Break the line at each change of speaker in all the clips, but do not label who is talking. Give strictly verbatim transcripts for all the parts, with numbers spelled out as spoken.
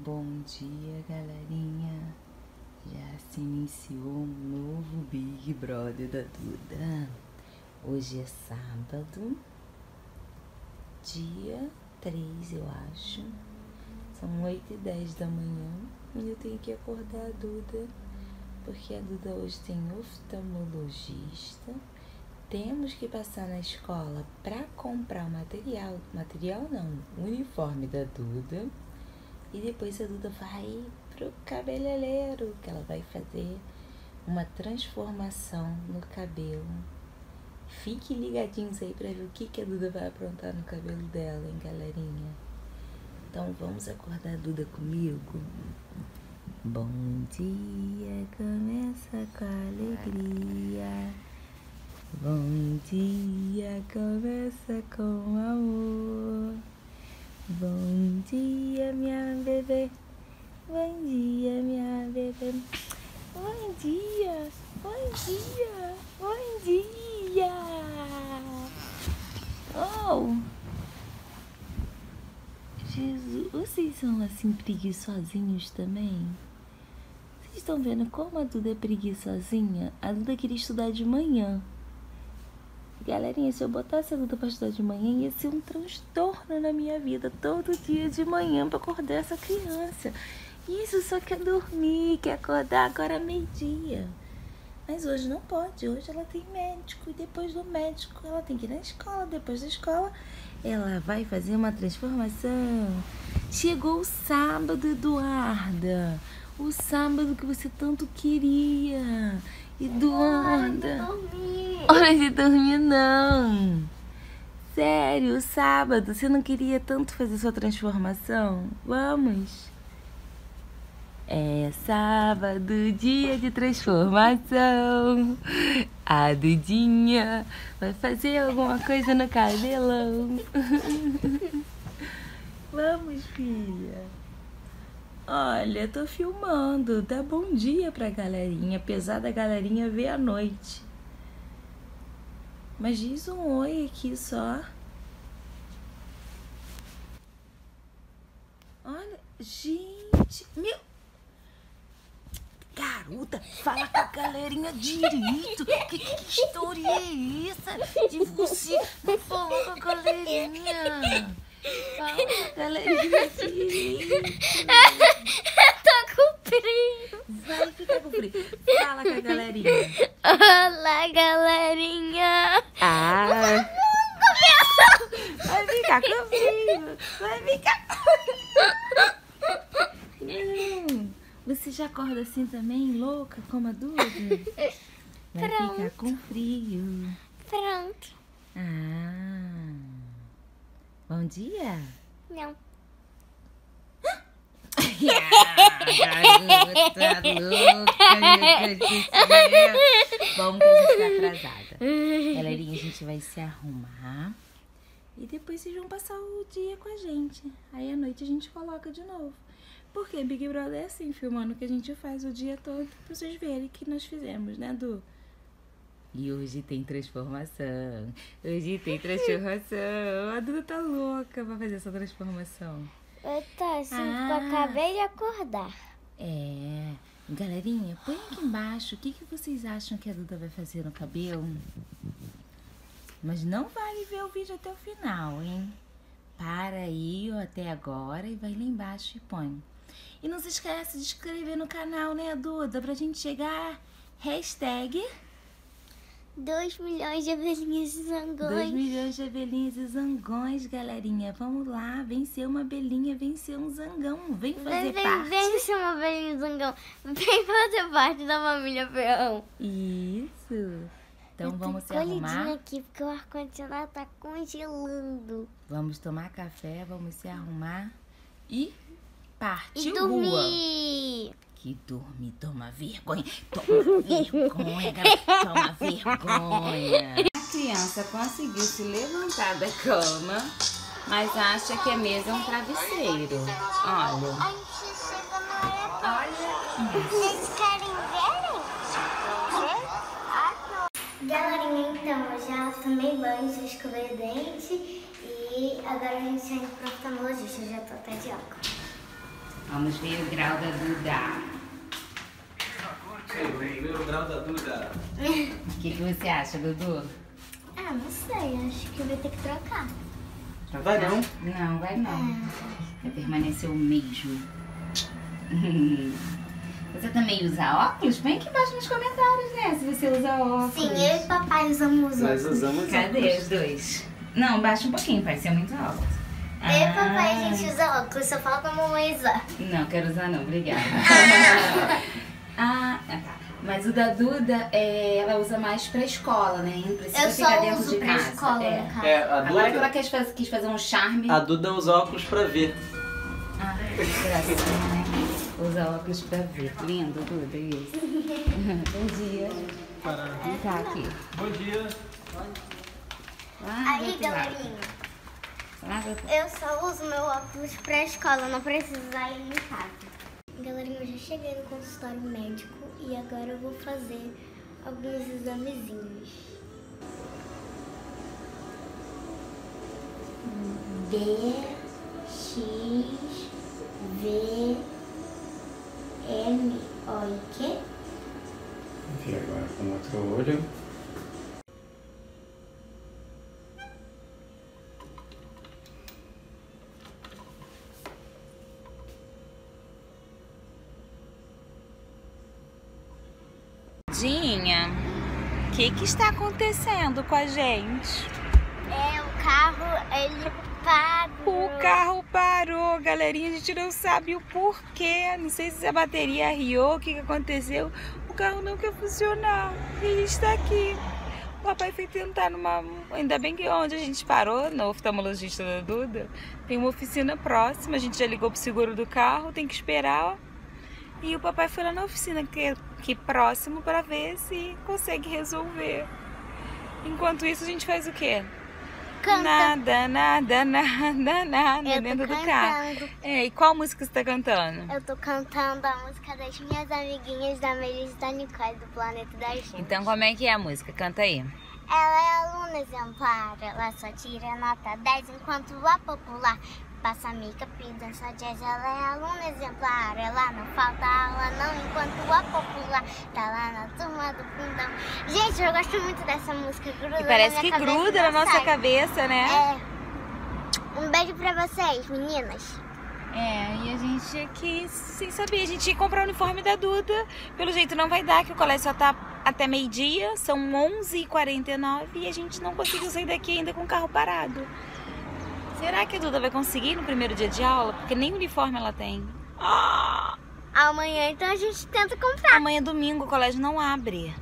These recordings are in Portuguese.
Bom dia, galerinha. Já se iniciou um novo Big Brother da Duda. Hoje é sábado, dia três, eu acho. São oito e dez da manhã e eu tenho que acordar a Duda, porque a Duda hoje tem oftalmologista. Temos que passar na escola para comprar o material, material não, o uniforme da Duda. E depois a Duda vai pro cabeleireiro, que ela vai fazer uma transformação no cabelo. Fiquem ligadinhos aí pra ver o que, que a Duda vai aprontar no cabelo dela, hein, galerinha? Então vamos acordar a Duda comigo? Bom dia, começa com alegria. Bom dia, começa com amor. Bom dia, minha bebê. Bom dia, minha bebê. Bom dia, bom dia, bom dia. Oh, Jesus, vocês são assim preguiçosinhos também? Vocês estão vendo como a Duda é preguiçosinha? A Duda queria estudar de manhã. Galerinha, se eu botasse a Duda pra estudar de manhã, ia ser um transtorno na minha vida. Todo dia de manhã pra acordar essa criança. Isso só quer dormir, quer acordar agora meio-dia. Mas hoje não pode. Hoje ela tem médico. E depois do médico, ela tem que ir na escola. Depois da escola, ela vai fazer uma transformação. Chegou o sábado, Eduarda. O sábado que você tanto queria. Eduarda. Hora de dormir, não. Sério, sábado, você não queria tanto fazer sua transformação? Vamos. É sábado, dia de transformação. A Dudinha vai fazer alguma coisa no cabelão. Vamos, filha. Olha, tô filmando. Dá bom dia pra galerinha, apesar da galerinha ver à noite. Mas diz um oi aqui só. Olha, gente, meu... Garota, fala com a galerinha direito. Que, que história é essa de você não falar com a galerinha? Fala com a galerinha direito.
Tô com frio.
Vai ficar com frio. Fala com a galerinha.
Olá, galerinha.
Ah. Vai ficar com frio. Vai ficar com frio. Você já acorda assim também, louca, como a Duda? Vai
Pronto.
ficar com frio.
Pronto.
Ah. Bom dia.
Não.
Garota louca, meu Deus do céu. Vamos que a gente tá atrasada. Galerinha, a gente vai se arrumar. E depois vocês vão passar o dia com a gente. Aí à noite a gente coloca de novo. Porque Big Brother é assim, filmando o que a gente faz o dia todo pra vocês verem que nós fizemos, né, Du? E hoje tem transformação. Hoje tem transformação. A Duda tá louca pra fazer essa transformação.
Eu tô assim,
Ah.
porque eu acabei de acordar.
É. Galerinha, põe aqui embaixo o que, que vocês acham que a Duda vai fazer no cabelo. Mas não vale ver o vídeo até o final, hein? Para aí ó, até agora e vai lá embaixo e põe. E não se esquece de se inscrever no canal, né, Duda? Pra gente chegar. Hashtag
dois milhões de abelhinhas e
dois
zangões.
milhões de abelhinhas e zangões, galerinha. Vamos lá, vencer uma abelhinha, vencer um zangão. Vem fazer
Vem, vem,
parte.
vem ser uma abelhinha e zangão. Vem fazer parte da família Ferrão.
Isso. Então
Eu tô
vamos se
encolhidinha
arrumar.
aqui porque o ar-condicionado tá congelando.
Vamos tomar café, vamos se arrumar e partiu
E
rua.
dormir.
Que dormir, toma vergonha. Toma vergonha, galera. Toma vergonha. A criança conseguiu se levantar da cama, mas acha que a mesa é um travesseiro. Olha. Olha.
Vocês querem ver? Galerinha, então, eu já tomei banho, já escovei o dente e agora a gente está indo pro oftalmologista, eu já tô até de óculos.
Vamos ver o grau da Duda.
O grau da Duda.
O que, que você acha, Dudu?
Ah, não sei. Acho que eu vou ter que trocar.
Vai não?
Não, vai não. Vai permanecer o mesmo. Você também usa óculos? Põe aqui embaixo nos comentários, né? Se você usa óculos.
Sim, eu e papai usamos
Nós
óculos.
usamos
Cadê
óculos.
os dois? Não, baixa um pouquinho, vai ser muito alto.
Eu e papai a gente usa óculos, só falta a mamãe usar.
Não, quero usar não, obrigada. ah, tá. Mas o da Duda, é, ela usa mais pra escola, né? Não precisa
Eu
ficar
só
dentro
uso
de
pra
casa.
escola,
é.
no caso.
É, a
Agora que ela
Duda,
quis fazer, quis fazer um charme.
a Duda usa óculos pra ver.
Ah, que gracinha, né? Usa óculos pra ver. Lindo, Duda, isso. Bom dia. Vem cá aqui.
Bom dia.
Lá do
Aí,
outro lado.
galerinha,
Lá do outro-
eu só uso meu óculos pra escola, não preciso usar ele em casa. Galerinha, eu já cheguei no consultório médico e agora eu vou fazer alguns examezinhos. D, X, V, M, O e Q.
E agora com o outro olho.
Dinha, o que que está acontecendo com a gente?
É, o carro, ele parou.
O carro parou, galerinha, a gente não sabe o porquê. Não sei se a bateria arriou, o que que aconteceu. O carro não quer funcionar e a gente está aqui. O papai foi tentar numa... Ainda bem que onde a gente parou, no oftalmologista da Duda, tem uma oficina próxima. A gente já ligou pro seguro do carro, tem que esperar. E o papai foi lá na oficina aqui, aqui próximo para ver se consegue resolver. Enquanto isso, a gente faz o quê?
Canta.
Nada, nada, nada, nada
Eu tô
dentro do carro.
cantando.
É, e qual música você tá cantando?
Eu tô cantando a música das minhas amiguinhas da Melissa e da Nicole do Planeta da Gente.
Então como é que é a música? Canta aí.
Ela é aluna exemplar, ela só tira nota dez, enquanto a popular passa mica, dança jazz. Ela é aluna exemplar, ela não falta aula não, enquanto a popular tá lá na turma do fundão. Gente, eu gosto muito dessa música, gruda
E parece
na
que
minha cabeça
gruda
e
na
não
nossa
sai.
cabeça, né?
É. Um beijo pra vocês, meninas.
É, e a gente aqui sem saber. A gente ia comprar o uniforme da Duda. Pelo jeito não vai dar, que o colégio só tá até meio-dia. São onze e quarenta e nove e a gente não conseguiu sair daqui ainda com o carro parado. Será que a Duda vai conseguir no primeiro dia de aula? Porque nem uniforme ela tem. Ah!
Amanhã então a gente tenta comprar.
Amanhã é domingo, o colégio não abre.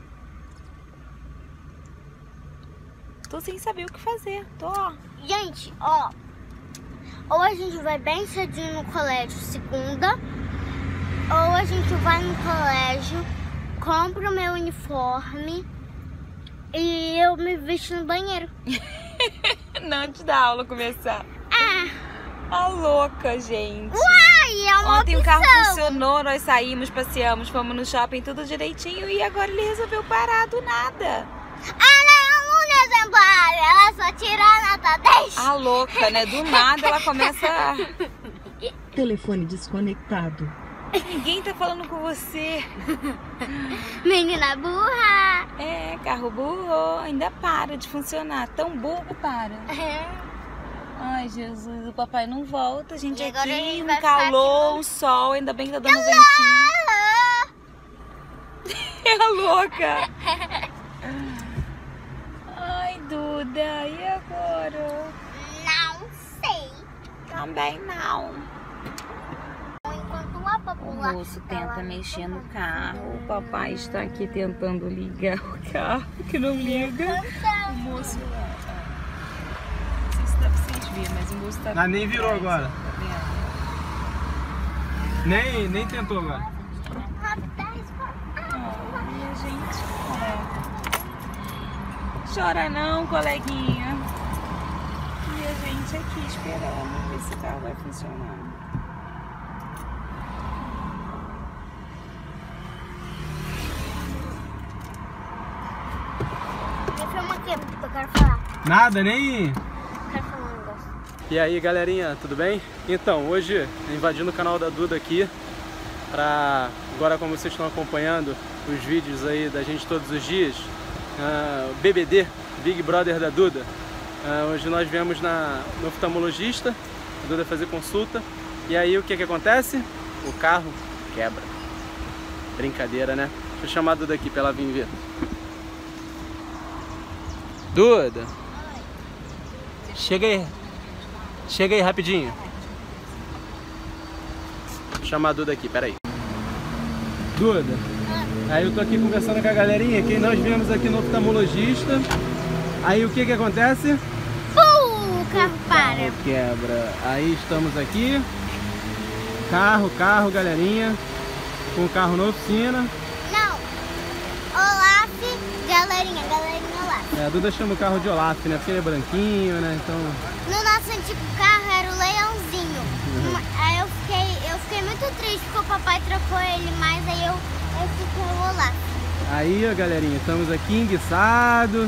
Tô sem saber o que fazer. Tô, ó.
Gente, ó, ou a gente vai bem cedinho no colégio segunda, ou a gente vai no colégio, compra o meu uniforme e eu me visto no banheiro.
Não, antes da aula começar.
Ah,
A louca, gente.
uai, é uma
Ontem
opção.
o carro funcionou, nós saímos, passeamos, fomos no shopping, tudo direitinho. E agora ele resolveu parar do nada.
Ela é aluna exemplar, ela só tira a nota dez.
A louca, né? Do nada ela começa a...
Telefone desconectado.
Ninguém tá falando com você.
Menina burra.
É, carro burro, ainda para de funcionar. Tão burro, para. Ai, Jesus, o papai não volta. A gente
E agora
aqui,
ele
um
vai ficar
calor,
aqui
um sol, ainda bem que tá dando ventinho. É a louca. Ai, Duda, e agora?
Não sei.
Também não.
Enquanto a
O
popular
moço
tá lá
tenta
no
mexer no
comando.
carro. O papai está aqui tentando ligar o carro, que não liga. O moço... Não sei se dá pra vocês verem, mas o moço tá...
Ah, nem virou agora.
Tá vendo?
Nem, nem tentou agora.
Ai, a gente... É. Chora não, coleguinha. E a gente aqui esperando ver se o carro vai funcionar.
Me filma aqui, eu quero falar.
Nada, nem...
Quero falar um negócio.
E aí galerinha, tudo bem? Então, hoje invadindo o canal da Duda aqui pra, agora como vocês estão acompanhando os vídeos aí da gente todos os dias, uh, B B D, Big Brother da Duda. Uh, hoje nós viemos na, no oftalmologista, a Duda fazer consulta, e aí o que que acontece? O carro quebra. Brincadeira, né? Deixa eu chamar a Duda aqui pra ela vir ver. Duda! Chega aí. Chega aí rapidinho. Vou chamar a Duda aqui, peraí. Duda, aí eu tô aqui conversando com a galerinha que nós viemos aqui no oftalmologista. Aí o que que acontece?
Pum, o carro para.
Carro quebra. Aí estamos aqui. Carro, carro, galerinha. Com o carro na oficina.
Não. Olaf, galerinha, galerinha Olaf.
É, a Duda chama o carro de Olaf, né? Porque ele é branquinho, né? Então...
No nosso antigo carro era o leãozinho.
Uhum.
Aí eu fiquei, eu fiquei muito triste porque o papai trocou ele, mas aí eu, eu fiquei o Olaf.
Aí, ó, galerinha, estamos aqui enguiçados.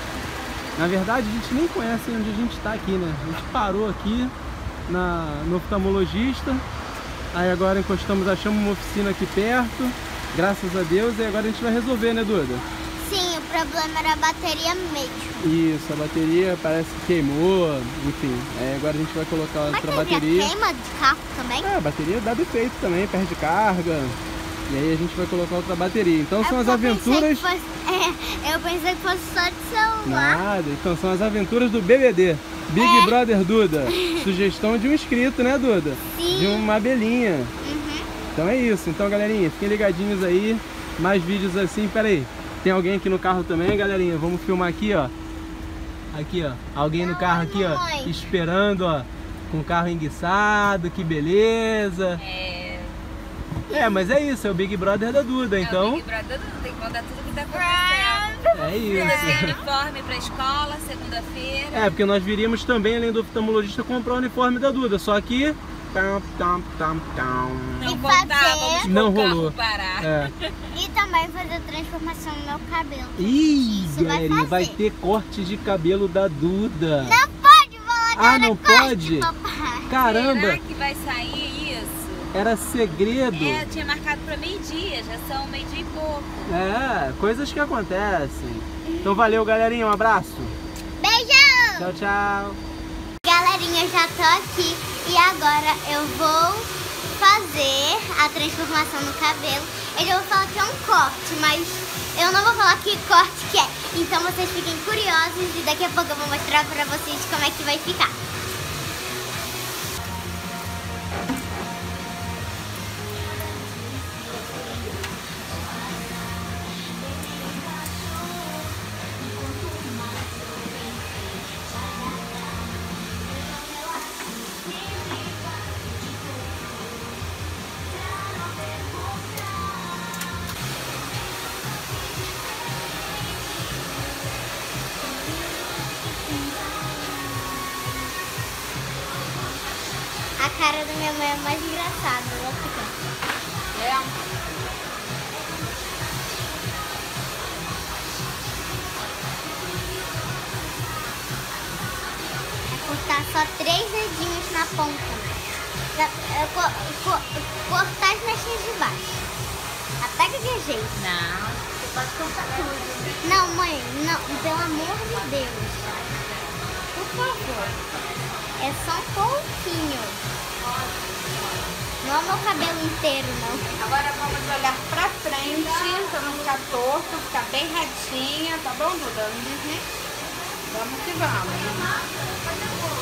Na verdade, a gente nem conhece onde a gente está aqui, né? A gente parou aqui na, no oftalmologista. Aí agora encostamos, achamos uma oficina aqui perto. Graças a Deus. E agora a gente vai resolver, né, Duda?
Sim, o problema era a bateria mesmo.
Isso, a bateria parece que queimou. Enfim, aí agora a gente vai colocar outra bateria.
Queima de carro também?
É, a bateria dá defeito também, perde carga. E aí a gente vai colocar outra bateria. Então são
É
as
porque eu
aventuras...
pensei que fosse- é, eu pensei que fosse só de celular.
Nada, então são as aventuras do B B D, Big
É.
Brother Duda. Sugestão de um inscrito, né, Duda?
Sim.
De uma abelhinha.
Uhum.
Então é isso. Então, galerinha, fiquem ligadinhos aí. Mais vídeos assim. Pera aí, tem alguém aqui no carro também, galerinha? Vamos filmar aqui, ó. Aqui, ó. Alguém no carro aqui, ó.
mãe.
Esperando, ó. Com o carro enguiçado. Que beleza.
É,
É, mas é isso. É o Big Brother da Duda,
é o
então.
Big Brother, tem que contar tudo que tá acontecendo.
É
Você tem
isso.
uniforme pra escola, segunda-feira.
É, porque nós viríamos também, além do oftalmologista, comprar o uniforme da Duda. Só que... Tam, tam, tam, tam.
Não
E
voltávamos
fazer-
pro
Não
carro
rolou.
parar.
É.
E também fazer transformação no meu cabelo.
Ih,
Isso vai
galerinha, vai,
fazer.
ter corte de cabelo da Duda.
Não pode falar que
Ah,
era
não
corte,
pode?
papai.
Caramba,
Será que vai sair isso?
era segredo.
É, eu tinha marcado pra meio-dia, já são meio-dia e pouco.
É, coisas que acontecem. Então valeu, galerinha, um abraço.
Beijão!
Tchau, tchau.
Galerinha, eu já tô aqui e agora eu vou fazer a transformação no cabelo. Eu já vou falar que é um corte, mas eu não vou falar que corte que é. Então vocês fiquem curiosos e daqui a pouco eu vou mostrar pra vocês como é que vai ficar. A cara da minha mãe é mais engraçada, ela fica...
É.
É cortar só três dedinhos na ponta. Pra- é co- co- cortar as mechinhas de baixo. Até que de jeito.
Não, você pode cortar tudo.
Não, mãe, não, pelo amor de Deus. Por favor. É só um pouquinho. Não é meu cabelo inteiro, não.
Agora vamos olhar pra frente, pra não ficar torto, ficar bem retinha, tá bom, Duda? Uhum. Vamos que vamos.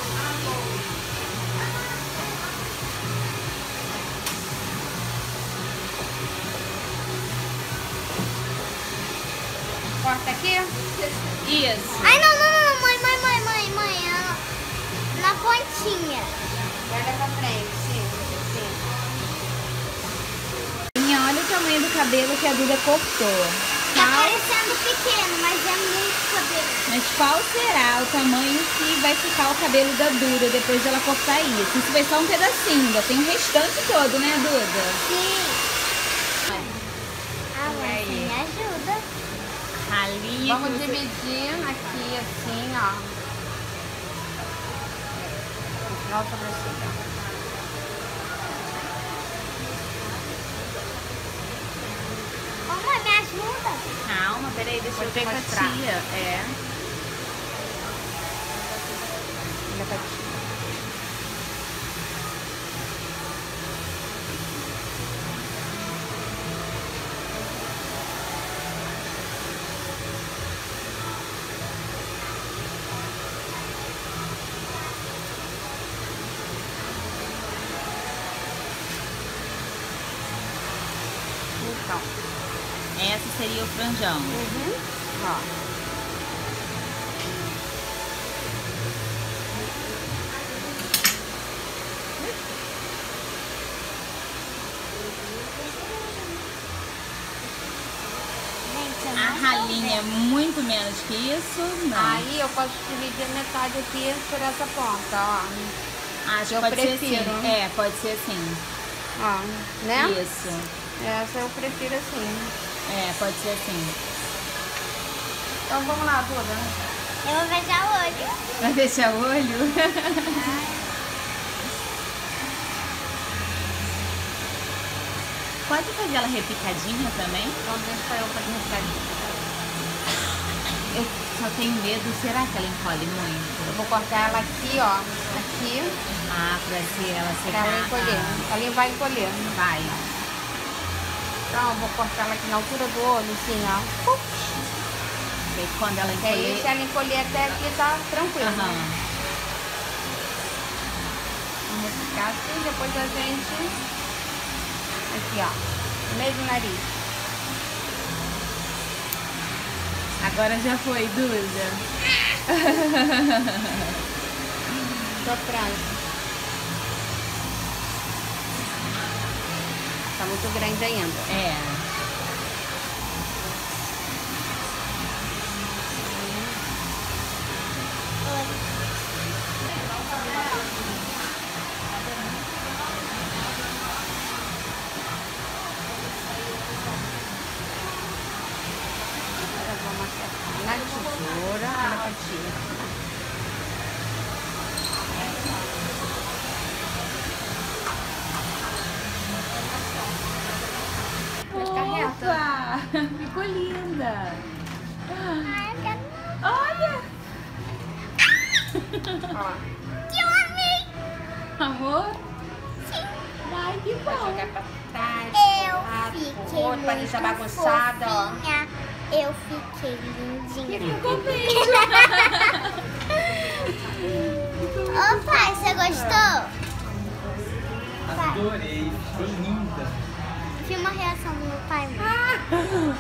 Corta aqui? Isso.
Ai, não, não, não, mãe, mãe, mãe, mãe, mãe. ah, Na pontinha.
Olha pra frente, sim, sim. Minha, olha o tamanho do cabelo que a Duda cortou.
Tá
Qual-
parecendo pequeno, mas é muito cabelo.
Mas qual será o tamanho que vai ficar o cabelo da Duda depois dela cortar isso? Isso vai só um pedacinho, ainda tem o restante todo, né, Duda?
Sim. Ah,
E
mãe,
aí?
você me ajuda.
Ralinha.
Vamos dividir aqui assim, ó.
Olha a sobrancelha.
Mamãe, me ajuda.
Calma, peraí, deixa
Vou
eu
te
ver com a
mostrar.
tia. É.
Olha pra tia. Então.
Essa seria o franjão.
Uhum. Ó.
Gente, eu
A
não
ralinha é muito menos que isso, não.
Aí eu posso dividir metade aqui por essa ponta, ó.
Acho que
eu
pode
prefiro.
ser assim. É, pode ser assim.
Ó, né?
Isso.
Essa eu prefiro assim.
É, pode ser assim.
Então vamos lá, Duda.
Eu vou fechar o olho.
Vai deixar o olho? Pode fazer ela repicadinha também?
Então deixa eu fazer um bocadinho.
Eu só tenho medo, será que ela encolhe muito?
Eu vou cortar ela aqui, ó. Aqui,
Ah, pra se ela
pra
secar.
ela encolher. Ela vai encolher.
Vai.
Então eu vou cortar ela aqui na altura do olho, assim, ó.
Porque quando ela
Que aí
encolher...
se ela encolher até aqui, tá tranquilo.
Aham.
Vamos ficar assim, depois a gente... Aqui, ó. No meio do nariz.
Agora já foi, Duda.
Soprando. Tá muito grande ainda.
É.
Agora vamos acertar na tesoura. Olha pra tia. Vai ficar reta.
Opa! Ficou linda.
Ai, eu quero...
Olha!
Ó.
Que eu amei.
Amor?
Sim.
Ai, que
Vai
bom.
jogar pra trás.
Eu
pro lado,
fiquei
pro outro, pra deixar
muito
bagunçada, ó.
fofinha. Eu fiquei lindinha.
Ficou mesmo.
Ô pai, você gostou?
Adorei, ficou linda.
Filma a reação do meu pai. mãe.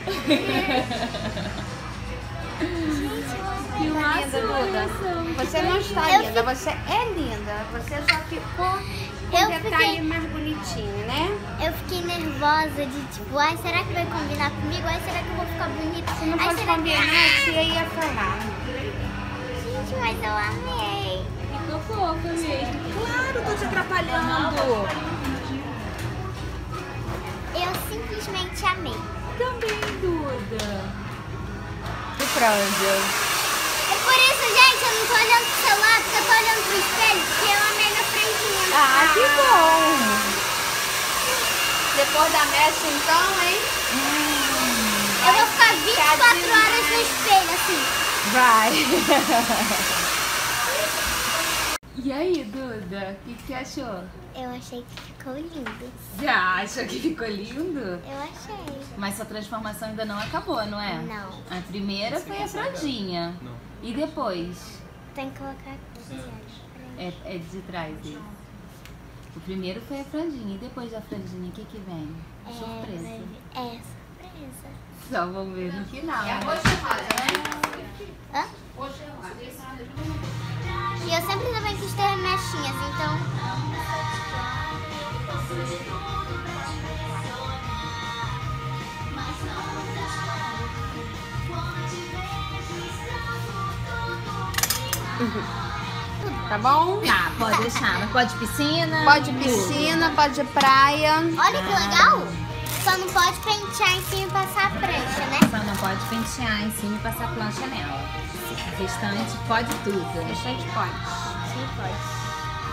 Gente, eu amei.
Filmar
Linda,
sua
Duda.
reação.
Você não está
Eu
linda, você é linda. Você só ficou com
Eu
um detalhe
fiquei-
mais bonitinho, né?
Eu fiquei nervosa de tipo, ai, será que vai combinar comigo? Ai, será que eu vou ficar bonita?
Se não
ai,
fosse
será
combinar, a tia ia falar.
Gente, mas eu amei.
Ficou fofa mesmo.
Claro, tô te atrapalhando.
Eu simplesmente amei.
Também, Duda.
Que franja.
É por isso, gente, eu não tô olhando pro celular, porque eu tô olhando pro espelho, porque eu amei minha franjinha.
Ah, que bom. Depois da mecha, então, hein?
Eu vou ficar vinte e quatro horas no espelho, assim.
Vai.
E aí, Duda? O que, que você achou?
Eu achei que ficou lindo.
Já achou que ficou lindo?
Eu achei.
Mas sua transformação ainda não acabou, não é?
Não.
A primeira foi a franjinha.
Não.
E depois?
Tem que colocar aqui.
É, é de trás dele. O primeiro foi a franjinha. E depois da franjinha, o que que vem?
É,
Surpresa.
vai vir- É, surpresa.
Só vamos ver no final.
É
né?
roxo e rosa, né?
Hã?
Roxo e rosa.
E eu sempre também quis ter mechinhas, então...
Tá bom?
Tá, pode deixar. Mas pode piscina?
Pode
Tudo.
piscina, pode praia.
Olha que legal! Só não pode pentear em cima e passar a prancha, né?
Só não pode pentear em cima e passar plancha nela. O restante pode tudo.
Restante pode.
Sim, pode.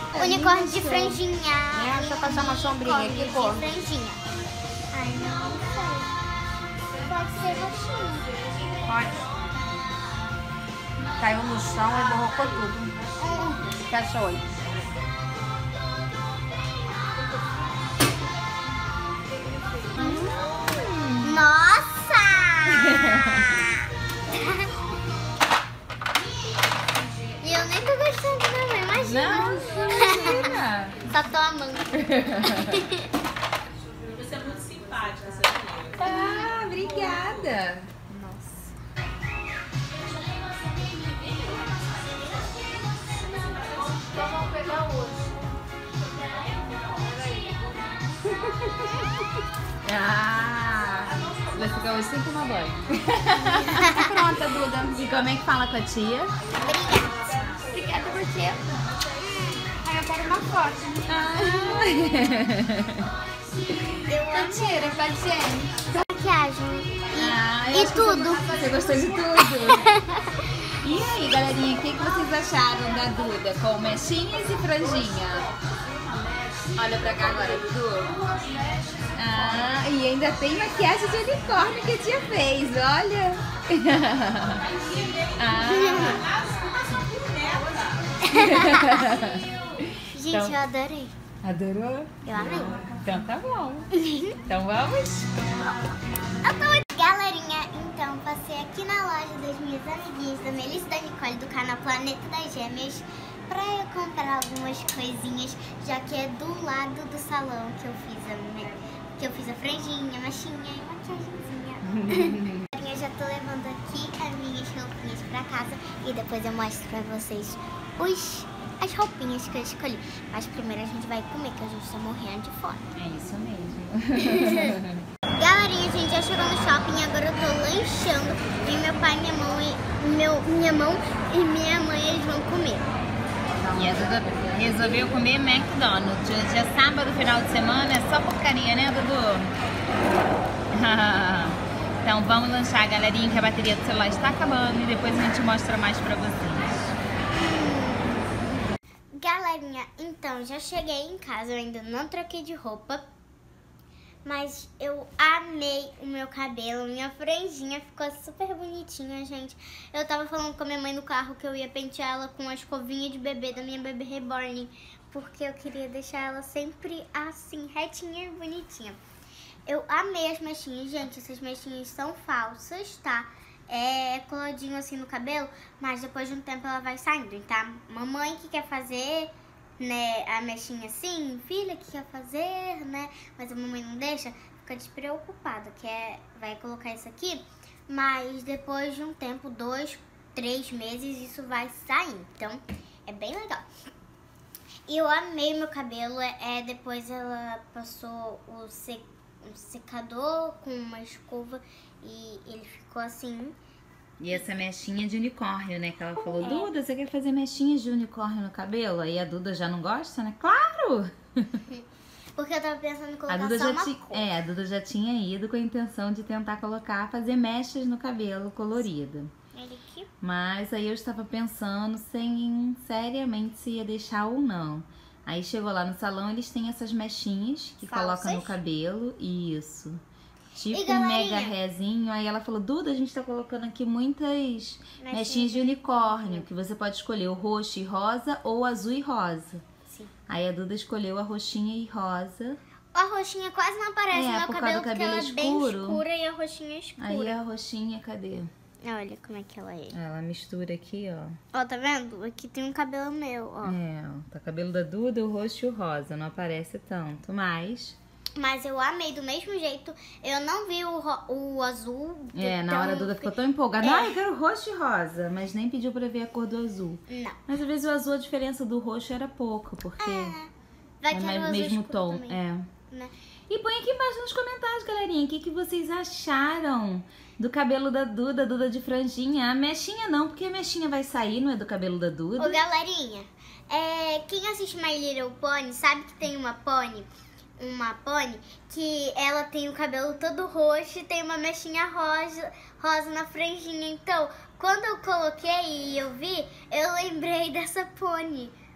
Unicórnio de franjinha.
É, deixa eu passar uma sombrinha
Unicórnio
aqui, pô.
de franjinha. Ai, não sei. Pode ser roxinho.
Pode. Caiu no chão e borrocou tudo. Fecha o olho.
Nossa! E eu nem tô gostando não, imagina.
Não, imagina.
Só tô amando.
Você é muito simpática, sabia?
Ah, obrigada.
Nossa.
Vamos pegar hoje.
Ah, vai ficar hoje sem tomar banho.
Tá pronta, Duda.
E como é que fala com a tia?
Obrigada por você. Ai, eu quero uma foto.
Eu amo
Mentira, paciente.
maquiagem.
Ah, eu
E
acho que
tudo.
Você, você gostou de tudo? E aí, galerinha, o que, que vocês acharam da Duda com mechinhas e franjinha? Olha pra cá agora, Dudu. Ah, e ainda tem maquiagem de unicórnio que a tia fez, olha. Ah.
Gente,
Então-
eu adorei.
Adorou?
Eu amei.
Então tá bom. Então vamos?
Galerinha, então passei aqui na loja das minhas amiguinhas, da Melissa e da Nicole, do canal Planeta das Gêmeas, pra eu comprar algumas coisinhas, já que é do lado do salão que eu fiz a, me- que eu fiz a franjinha, machinha e maquiagemzinha. Eu já tô levando aqui as minhas roupinhas pra casa e depois eu mostro pra vocês os, as roupinhas que eu escolhi. Mas primeiro a gente vai comer, que a gente tá morrendo de fome.
É isso mesmo.
Galerinha, a gente já chegou no shopping, agora eu tô lanchando e meu pai, minha mão e meu, minha mão e minha mãe, eles vão comer.
E a Duda resolveu comer McDonald's. Hoje é sábado, final de semana, é só porcaria, né, Dudu? Então vamos lanchar, galerinha, que a bateria do celular está acabando e depois a gente mostra mais pra vocês.
Galerinha, então já cheguei em casa, eu ainda não troquei de roupa, mas eu amei o meu cabelo, minha franjinha ficou super bonitinha, gente. Eu tava falando com a minha mãe no carro que eu ia pentear ela com a escovinha de bebê da minha bebê reborn, porque eu queria deixar ela sempre assim, retinha e bonitinha. Eu amei as mechinhas, gente, essas mechinhas são falsas, tá? É coladinho assim no cabelo, mas depois de um tempo ela vai saindo, tá? Mamãe que quer fazer, né, a mechinha assim, filha que quer fazer, né, mas a mamãe não deixa, fica despreocupada, que é, vai colocar isso aqui, mas depois de um tempo, dois, três meses, isso vai sair, então é bem legal. E eu amei meu cabelo, é, depois ela passou o sec, um secador com uma escova e ele ficou assim.
E essa mechinha de unicórnio, né? Que ela falou, Duda, você quer fazer mechinhas de unicórnio no cabelo? Aí a Duda já não gosta, né? Claro!
Porque eu tava pensando em
A
colocar
Duda
só
já
uma
ti...
cor.
É, a Duda já tinha ido com a intenção de tentar colocar, fazer mechas no cabelo colorido.
Ele aqui.
Mas aí eu estava pensando sem seriamente se ia deixar ou não. Aí chegou lá no salão, eles têm essas mechinhas que
Falsas?
colocam no cabelo. Isso. Tipo
E,
um
galerinha?
mega rezinho. Aí ela falou, Duda, a gente tá colocando aqui muitas
Mechinhas
mechinhas de unicórnio, que você pode escolher o roxo e rosa ou azul e rosa.
Sim.
Aí a Duda escolheu a roxinha e rosa.
A roxinha quase não aparece
É,
no meu
por causa
cabelo,
do
porque
cabelo
ela é bem
escuro.
escura e a roxinha é escura.
Aí a roxinha, cadê?
Olha como é que ela é.
Ela mistura aqui, ó.
Ó, tá vendo? Aqui tem um cabelo meu, ó.
É, ó, tá o cabelo da Duda, o roxo e o rosa. Não aparece tanto, mas...
Mas eu amei do mesmo jeito. Eu não vi o, ro- o azul.
É, na
então
hora a Duda ficou tão empolgada.
É.
Ai, eu quero roxo e rosa. Mas nem pediu pra ver a cor do azul.
Não.
Mas às vezes o azul, a diferença do roxo era pouco, porque
Vai
é
ter o
mais
azul
mesmo
escuro
tom.
também,
É.
né?
E põe aqui embaixo nos comentários, galerinha, o que, que vocês acharam do cabelo da Duda, Duda de franjinha. A mechinha não, porque a mechinha vai sair, não é do cabelo da Duda.
Ô, galerinha, é, quem assiste My Little Pony sabe que tem uma pony, uma pony, que ela tem o cabelo todo roxo e tem uma mechinha rosa, rosa na franjinha. Então, quando eu coloquei e eu vi, eu lembrei dessa pony.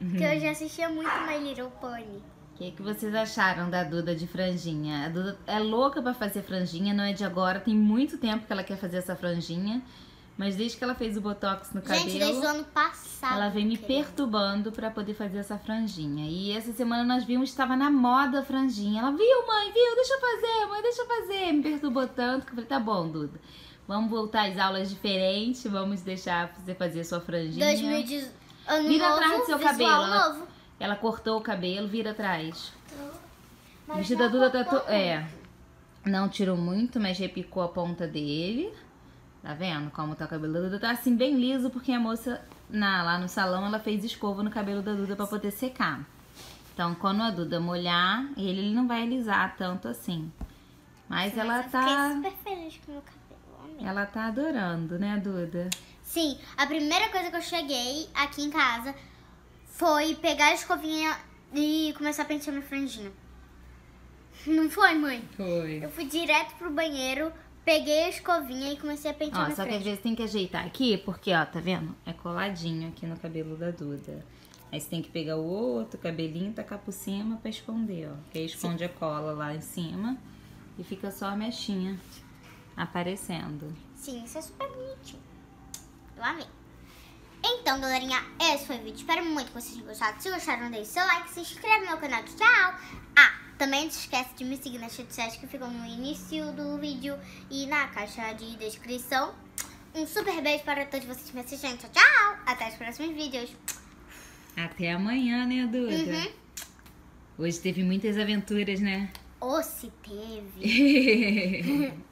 Porque eu já assistia muito My Little Pony.
O que, que vocês acharam da Duda de franjinha? A Duda é louca pra fazer franjinha, não é de agora. Tem muito tempo que ela quer fazer essa franjinha. Mas desde que ela fez o botox no cabelo...
Gente, desde o ano passado.
Ela vem me
querida.
perturbando pra poder fazer essa franjinha. E essa semana nós vimos que estava na moda a franjinha. Ela, viu, mãe, viu? Deixa eu fazer, mãe, deixa eu fazer. Me perturbou tanto que eu falei, tá bom, Duda. Vamos voltar às aulas diferentes. Vamos deixar você fazer a sua franjinha.
dois mil e dezoito, ano
Vira
novo,
atrás do seu
visual
cabelo. Ela,
novo.
ela cortou o cabelo, vira atrás. O
Mas
vestido da
não
Duda tá...
cortou
To... É, não tirou muito, mas repicou a ponta dele. Tá vendo como tá o cabelo da Duda? Tá assim bem liso, porque a moça na, lá no salão, ela fez escova no cabelo da Duda pra poder secar. Então, quando a Duda molhar, ele, ele não vai alisar tanto assim. Mas,
Mas
ela
eu
tá...
fiquei super feliz com o meu cabelo, amei.
Ela tá adorando, né, Duda?
Sim, a primeira coisa que eu cheguei aqui em casa foi pegar a escovinha e começar a pentear minha franjinha. Não foi, mãe?
Foi.
Eu fui direto pro banheiro, peguei a escovinha e comecei a pentear
Ó,
minha
só que às
franja.
vezes tem que ajeitar aqui, porque, ó, tá vendo? É coladinho aqui no cabelo da Duda. Aí você tem que pegar o outro cabelinho e tacar por cima pra esconder, ó. Que aí esconde a cola lá em cima e fica só a mechinha aparecendo.
Sim, isso é super bonitinho. Eu amei. Então, galerinha, esse foi o vídeo. Espero muito que vocês tenham gostado. Se gostaram, deixe seu like, se inscreve no meu canal. Tchau! Ah, também não se esquece de me seguir nas redes sociais que ficam no início do vídeo e na caixa de descrição. Um super beijo para todos vocês que me assistem. Tchau, tchau! Até os próximos vídeos.
Até amanhã, né, Duda?
Uhum.
Hoje teve muitas aventuras, né?
Ou se teve.